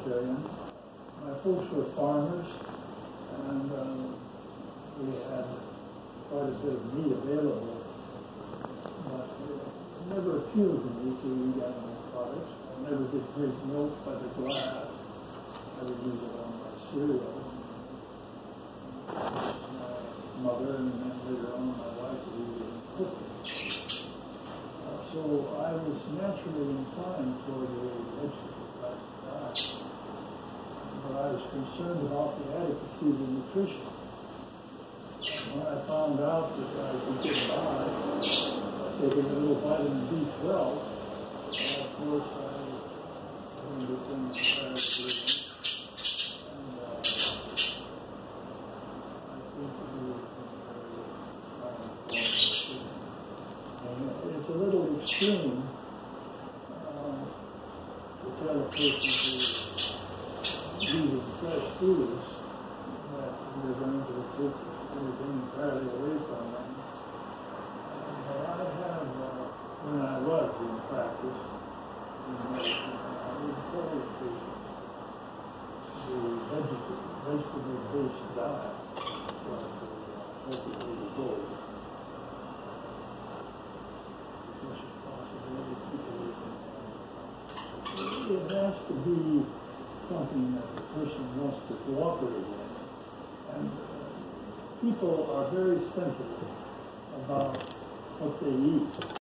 vegetarian. My folks were farmers, and we had quite a bit of meat available, but it never appealed to me to eat animal products. I never did drink milk by the glass. I would use it on my cereal. My mother, and then later on my wife, would use it in cooking. So I was naturally inclined toward a vegetable-type diet. But I was concerned about the adequacy of the nutrition. When I found out that I could get by taking a little vitamin B12, of course I became inspired to it. And I think it was very and it's a little extreme to tell a person to eating fresh foods that you're going to take everything entirely away from them. But I have, when I was in practice in medicine, I would tell the patient the vegetable-based diet was the healthy way to go. As much as possible to keep away from them. It has to be something that the person wants to cooperate in. And people are very sensitive about what they eat.